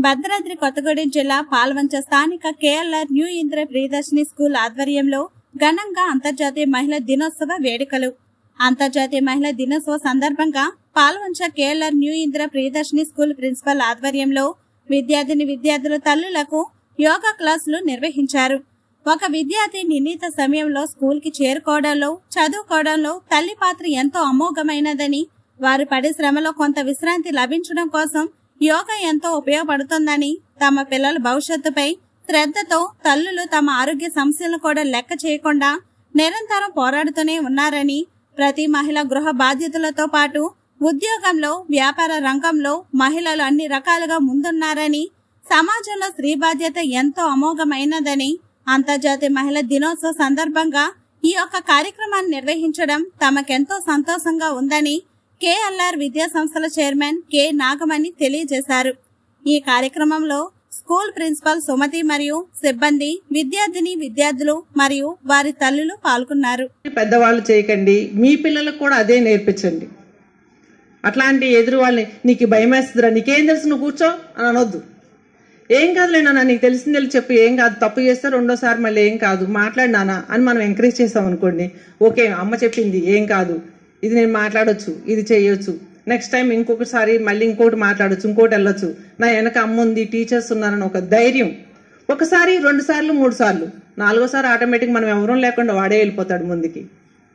భద్రాద్రి కొత్తగూడెం జిల్లా పాల్వంచ స్థానిక KLR new Indra Priyadarshini school ఆధ్వర్యంలో ఘనంగా అంతర్జాతీయ మహిళా దినోత్సవ వేడుకలు. అంతర్జాతీయ మహిళా దినోత్సవ సందర్భంగా Palvancha KLR new Indra Priyadarshini school principal ఆధ్వర్యంలో విద్యార్థుల తల్లులకు యోగా క్లాసులు నిర్వహించారు. ఒక విద్యార్థి నిర్ణీత సమయంలో స్కూల్ కి చేరుకోవడంలో, చదువుకోవడంలో తల్లి పాత్ర ఎంతో అమోఘమైనదని, వారు పడే శ్రమలో కొంత విశ్రాంతి లభించడం కోసం యోగా ఎంతో ఉపయోగపడుతుందని, తమ పిల్లల భవిష్యత్తుపై శ్రద్ధతో తల్లులు తమ ఆరోగ్య సమస్యలను కూడా లెక్క చేయకుండా నిరంతరం పోరాడుతూనే ఉన్నారని, ప్రతి మహిళ గృహ బాధ్యతలతో పాటు ఉద్యోగంలో, వ్యాపార రంగంలో మహిళలు అన్ని రకాలుగా ముందున్నారని, సమాజంలో స్త్రీ బాధ్యత ఎంతో అమోఘమైనదని, అంతర్జాతీయ మహిళా దినోత్సవ సందర్భంగా ఈ యొక్క కార్యక్రమాన్ని నిర్వహించడం తమకెంతో సంతోషంగా ఉందని కేఎల్ఆర్ విద్యా సంస్థల చైర్మన్ కె నాగమణి తెలియజేశారు. ఈ కార్యక్రమంలో స్కూల్ ప్రిన్సిపల్ సుమతి మరియు సిబ్బంది, విద్యార్థులు మరియు వారి తల్లులు పాల్గొన్నారు. పెద్దవాళ్ళు చేయకండి, మీ పిల్లలకు కూడా అదే నేర్పించండి. అట్లాంటి ఎదురు వాళ్ళని నీకు భయం వేస్తుందిరా, నీకేం తెలుసు, నువ్వు కూర్చో అని అనొద్దు. ఏం కాదులే నాన్న, నీకు తెలిసింది చెప్పి, ఏం కాదు, తప్పు చేస్తే రెండోసారి మళ్ళీ ఏం కాదు, మాట్లాడినానా అని మనం ఎంకరేజ్ చేస్తాం అనుకోండి. ఓకే, అమ్మ చెప్పింది, ఏం కాదు, ఇది నేను మాట్లాడొచ్చు, ఇది చేయొచ్చు, నెక్స్ట్ టైం ఇంకొకసారి మళ్ళీ ఇంకోటి మాట్లాడొచ్చు, ఇంకోటి వెళ్ళొచ్చు, నా వెనక అమ్మ ఉంది, టీచర్స్ ఉన్నారని ఒక ధైర్యం. ఒకసారి, 2 సార్లు, 3 సార్లు, 4వసారి ఆటోమేటిక్ మనం ఎవరూ లేకుండా వాడే వెళ్ళిపోతాడు ముందుకి.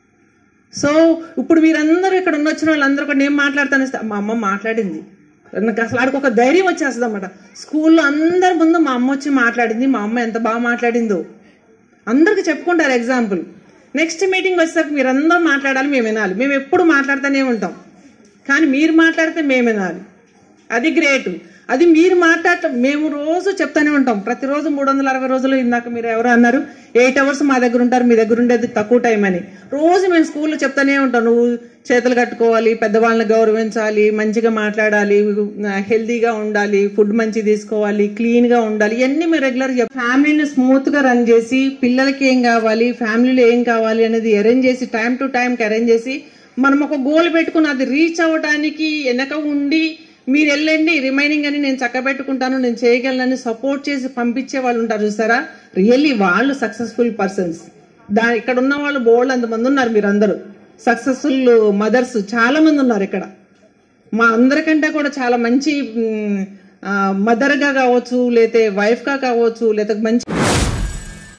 సో ఇప్పుడు వీరందరూ ఇక్కడ ఉన్నొచ్చిన వాళ్ళందరూ కూడా నేను మాట్లాడతాను, మా అమ్మ మాట్లాడింది, నాకు అసలు ఆడికి ఒక ధైర్యం వచ్చేస్తుంది అన్నమాట. స్కూల్లో అందరి ముందు మా అమ్మ వచ్చి మాట్లాడింది, మా అమ్మ ఎంత బాగా మాట్లాడిందో అందరికి చెప్పుకుంటారు ఎగ్జాంపుల్. నెక్స్ట్ మీటింగ్ వచ్చేసరికి మీరందరూ మాట్లాడాలి, మేము వినాలి. మేము ఎప్పుడు మాట్లాడుతూనే ఉంటాం, కానీ మీరు మాట్లాడితే మేము వినాలి. అది గ్రేట్. అది మీరు మాట్లాడటం మేము రోజు చెప్తానే ఉంటాం. ప్రతిరోజు 360 రోజులు. ఇందాక మీరు ఎవరు అన్నారు 8 hours మా దగ్గర ఉంటారు, మీ దగ్గర ఉండేది తక్కువ టైం అని. రోజు మేము స్కూల్లో చెప్తానే ఉంటాం, నువ్వు చేతులు కట్టుకోవాలి, పెద్దవాళ్ళని గౌరవించాలి, మంచిగా మాట్లాడాలి, హెల్దీగా ఉండాలి, ఫుడ్ మంచి తీసుకోవాలి, క్లీన్ గా ఉండాలి. ఇవన్నీ మేము రెగ్యులర్ ఫ్యామిలీని స్మూత్ గా రన్ చేసి, పిల్లలకి ఏం కావాలి, ఫ్యామిలీలో ఏం కావాలి అనేది అరేంజ్ చేసి, టైం టు టైంకి అరేంజ్ చేసి, మనం ఒక గోల్ పెట్టుకుని అది రీచ్ అవ్వడానికి వెనక ఉండి, మీరు వెళ్ళండి రిమైనింగ్ అని నేను చక్క పెట్టుకుంటాను, నేను చేయగలనని సపోర్ట్ చేసి పంపించే వాళ్ళు ఉంటారు చూసారా, రియల్లీ వాళ్ళు సక్సెస్ఫుల్ పర్సన్స్. ఇక్కడ ఉన్న వాళ్ళు బోల్డ్ అంతమంది ఉన్నారు. మీరందరూ సక్సెస్ఫుల్ మదర్స్ చాలా మంది ఉన్నారు ఇక్కడ. మా అందరికంటే కూడా చాలా మంచి మదర్ గా కావచ్చు, లేతే వైఫ్ గా కావచ్చు, లేతే మంచి